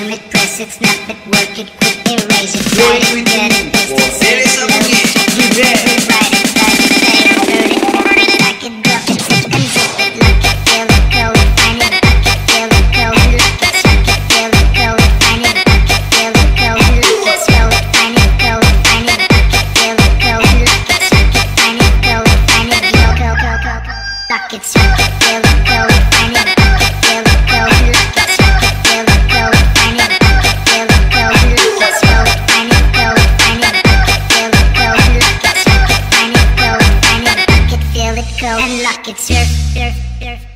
zoom it, press it, snap it, work it, quick erase it, write it, get it, paste it, save it, load it, check it, flip it, write it, type it, play it, turn it, rip it, like it, drop it, zip and zip it, lock it, feel it, code it, find it, back it, feel it, code it, lock it, check it, feel it, code it, find it, back it, feel it, code it, lock it, scroll it, find it, code it, find it, back it, feel it, code it, lock it, check it, find it, code it, find it, lock it, check it, feel it, code it, find it, back it, feel it, code it, lock it, check it, feel it, code it, find it, back it, feel it, code it, lock it, scroll it, find it, code it, find it, back it, feel it, code it, lock it, check it, find it, code it, find it, back it, feel it, code and lock it, surf.